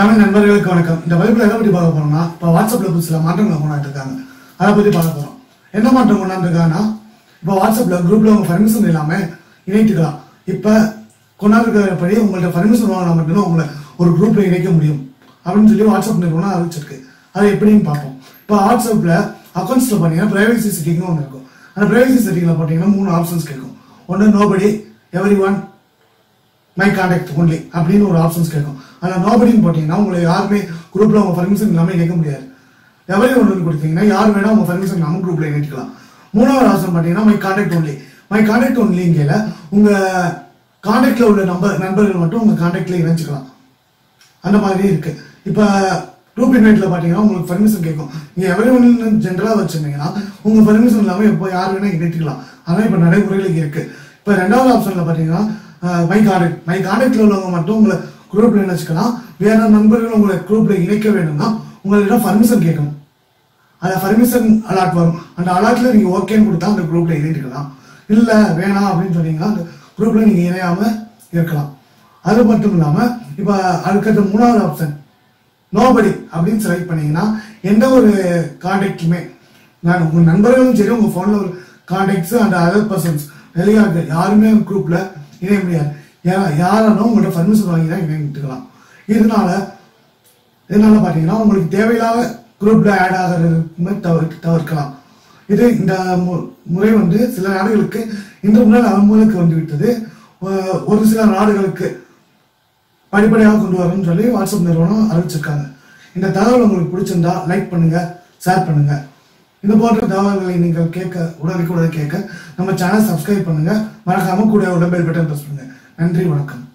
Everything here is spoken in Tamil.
தமிழ் நண்பர்களுக்கு வணக்கம். இந்த வகுப்புல எதை பற்றி பார்க்க போறோம்னா, இப்போ வாட்ஸ்அப்ல சில மாற்றங்களை கொண்டாந்து இருக்காங்க. அதை பத்தி பார்க்க போறோம். என்ன மாற்றம் கொண்டாந்து இருக்காங்கன்னா, இப்போ வாட்ஸ்அப்ல குரூப்ல உங்க பர்மிஷன் இல்லாம இணைத்துக்கலாம். இப்ப கொண்டாந்துருக்கிறபடி உங்கள்ட்ட பர்மிஷன் வாங்கினா மட்டும்தான் உங்களை ஒரு குரூப்ல இணைக்க முடியும் அப்படின்னு சொல்லி வாட்ஸ்அப் நிறுவனம் அறிவிச்சிருக்கு. அதை எப்படின்னு பார்ப்போம். இப்போ வாட்ஸ்அப்ல அக்கௌண்ட்ஸ்ல பாத்தீங்கன்னா பிரைவசி செட்டிங்னு ஒன்று இருக்கும். அந்த பிரைவசி செட்டிங்ல பாத்தீங்கன்னா 3 ஆப்ஷன்ஸ் கேட்கும். ஒன்று nobody, everyone, my contact only அப்படின்னு ஒரு ஆப்ஷன்ஸ் கேட்கும். ஆனால் நோபடின்னு போட்டீங்கன்னா உங்களை யாருமே குரூப்ல உங்க பர்மிஷன் இல்லாமல் இணைக்க முடியாது. எவரி ஒன்று கொடுத்தீங்கன்னா யார் வேணா உங்க பர்மிஷன் இல்லாமல் குரூப்ல இணைக்கலாம். 3வது ஆப்ஷன் பார்த்தீங்கன்னா my contact only. My contact ஒன்லிங்கில உங்க கான்டாக்ட்ல உள்ள நண்பர்கள் மட்டும் உங்க கான்டாக்ட்ல இணைச்சிக்கலாம். அந்த மாதிரி இருக்கு. இப்போ குரூப் இன்வைட்ல பாத்தீங்கன்னா உங்களுக்கு பர்மிஷன் கேட்கும். நீங்க எவரி ஒன்னு ஜென்ரலா வச்சிருந்தீங்கன்னா உங்க பர்மிஷன் இல்லாம எப்போ யார் வேணா இணைக்கலாம். அதான் இப்ப நடைமுறையில இருக்கு. இப்ப 2வது ஆப்ஷன்ல பாத்தீங்கன்னா மை கான்டாக்ட்ல உள்ளவங்க மட்டும் உங்களை குரூப்ல இணைச்சிக்கலாம். வேற நண்பர்கள் உங்களை குரூப்ல இணைக்க வேணும்னா உங்களிடம் பர்மிஷன் கேட்கணும். அந்த பர்மிஷன் அலாட் வரும். அந்த அலாட்ல நீங்க ஓகேன்னு கொடுத்தா அந்த குரூப்ல இணைக்கலாம். இல்ல வேணாம் அப்படின்னு சொன்னீங்கன்னா அந்த குரூப்ல நீங்க இணையாம இருக்கலாம். அது மட்டும் இல்லாம இப்ப அடுத்த 3வது ஆப்ஷன் நோபடி அப்படின்னு செலக்ட் பண்ணீங்கன்னா எந்த ஒரு கான்டாக்டுமே உங்க நண்பர்களும் சரி உங்க போன்ல ஒரு கான்டாக்ட்ஸ் அண்ட் அதர் பர்சன்ஸ் வெளியாக யாருமே குரூப்ல இணைய முடியாது. யாராலும் உங்கள்ட்ட பர்மிஷன் வாங்கி தான் இணைந்துக்கலாம். இதனால பாத்தீங்கன்னா உங்களுக்கு தேவையில்லாத குரூப்ல ஆட் ஆகிறது தவிர்க்கலாம். இது இந்த முறை சில நாடுகளுக்கு இந்த முறை அமலுக்கு வந்துவிட்டது. ஒரு சில நாடுகளுக்கு படிப்படியாக கொண்டு வரணும்னு சொல்லி வாட்ஸ்அப் நிறுவனம் அறிவிச்சிருக்காங்க. இந்த தகவல் உங்களுக்கு பிடிச்சிருந்தா லைக் பண்ணுங்க, ஷேர் பண்ணுங்க. இது போன்ற தகவல்களை நீங்கள் உடனுக்குடன் கேட்க நம்ம சேனல் சப்ஸ்கிரைப் பண்ணுங்க. மறக்காம கூட பெல் பட்டன் பிரஸ் பண்ணுங்க. நன்றி, வணக்கம்.